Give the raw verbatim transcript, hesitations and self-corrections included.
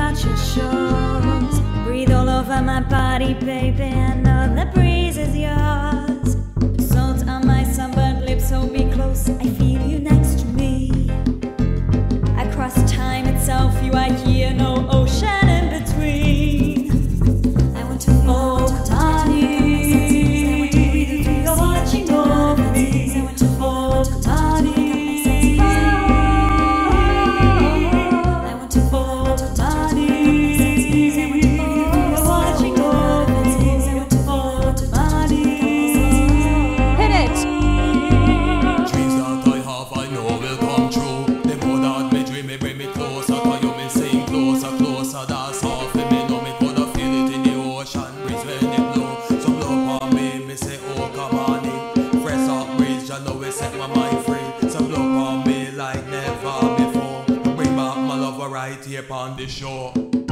watch your shows. Breathe all over my body, baby, I know the breeze is yours. Salt on my sunburnt lips, hold me close, I feel you next to me. Across time itself, you are here, no ocean in between. I want to hold body, you're watching over me. I want to hold body, I want to hold body, you're watching over me. I want to hold body. Hit it! Dreams that I have, I know will come true. The more that me dream, me bring me closer. Cause you me sing closer, closer. That's all for me, know me coulda feel it in the ocean breeze when it blow. So blow on me, me say oh come on in. Fresh up breeze, you know it set my mind free. So blow on me like never before. Bring back my lover right here upon the shore.